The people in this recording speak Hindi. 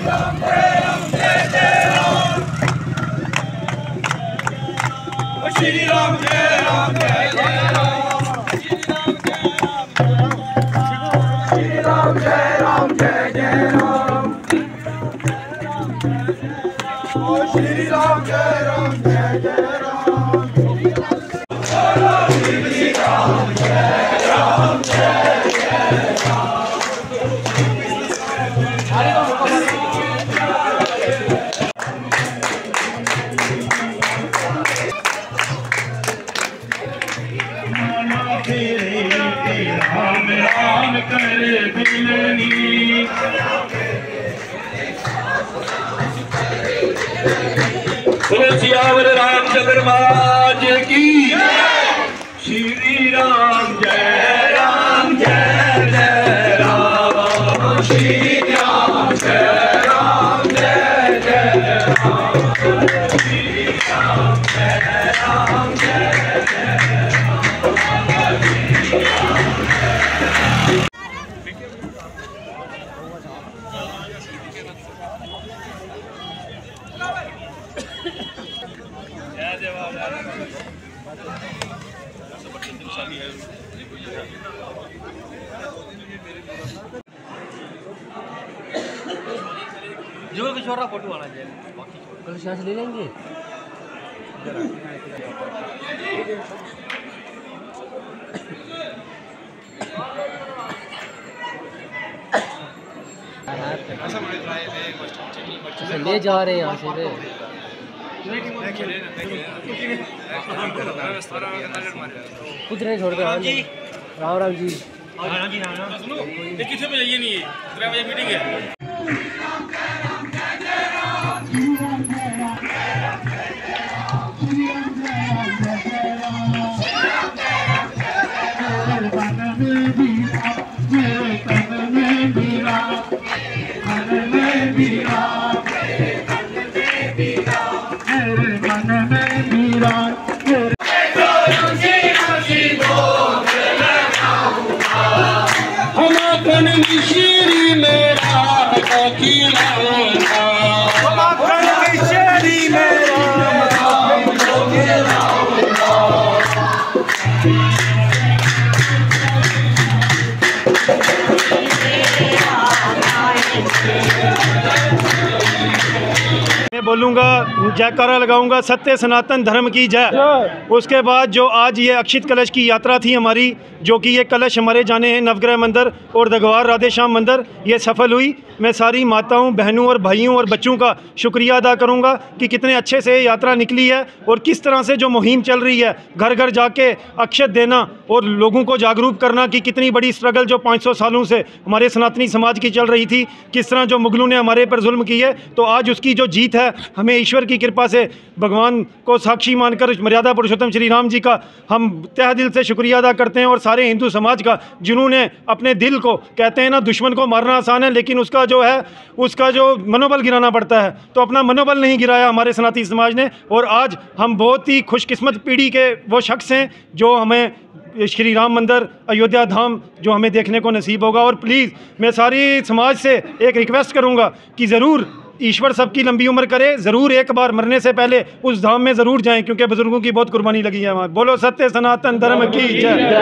श्री राम जय राम जय जय राम। श्री राम जय राम जय जय राम। श्री राम जय राम जय जय राम। श्री राम जय राम जय जय राम। राम राम करे बिलनी। बोलो सियावर रामचंद्र महाराज की। श्री राम जय राम जय जय राम। श्री राम जय राम जय जय राम। श्री राम जय राम जय जय जो किशोर फोटो आना चाहिए, कल सांस ले लेंगे। ले जा रहे हैं यहाँ से खुद नहीं छोड़ दो। राम राम जी। कितने बजे नहीं है? 3 बजे मीटिंग है। हम अपन श्री मेरा मैं बोलूँगा, जयकारा लगाऊंगा सत्य सनातन धर्म की जय। उसके बाद जो आज ये अक्षित कलश की यात्रा थी हमारी, जो कि ये कलश हमारे जाने हैं नवग्रह मंदिर और दगवार राधे श्याम मंदिर, ये सफल हुई। मैं सारी माताओं, बहनों और भाइयों और बच्चों का शुक्रिया अदा करूंगा कि कितने अच्छे से यात्रा निकली है और किस तरह से जो मुहिम चल रही है घर घर जाके अक्षत देना और लोगों को जागरूक करना कि कितनी बड़ी स्ट्रगल जो 500 सालों से हमारे सनातनी समाज की चल रही थी, किस तरह जो मुगलों ने हमारे पर जुल्म किए, तो आज उसकी जो जीत है, हमें ईश्वर की कृपा से भगवान को साक्षी मानकर मर्यादा पुरुषोत्तम श्री राम जी का हम तहे दिल से शुक्रिया अदा करते हैं और सारे हिंदू समाज का, जिन्होंने अपने दिल को, कहते हैं ना दुश्मन को मारना आसान है लेकिन उसका जो है उसका जो मनोबल गिराना पड़ता है, तो अपना मनोबल नहीं गिराया हमारे सनातनी समाज ने। और आज हम बहुत ही खुशकिस्मत पीढ़ी के वो शख्स हैं जो हमें श्री राम मंदिर अयोध्या धाम जो हमें देखने को नसीब होगा। और प्लीज़ मैं सारी समाज से एक रिक्वेस्ट करूंगा कि ज़रूर ईश्वर सबकी लंबी उम्र करे, ज़रूर एक बार मरने से पहले उस धाम में ज़रूर जाएं, क्योंकि बुजुर्गों की बहुत कुर्बानी लगी है वहाँ। बोलो सत्य सनातन धर्म की जय।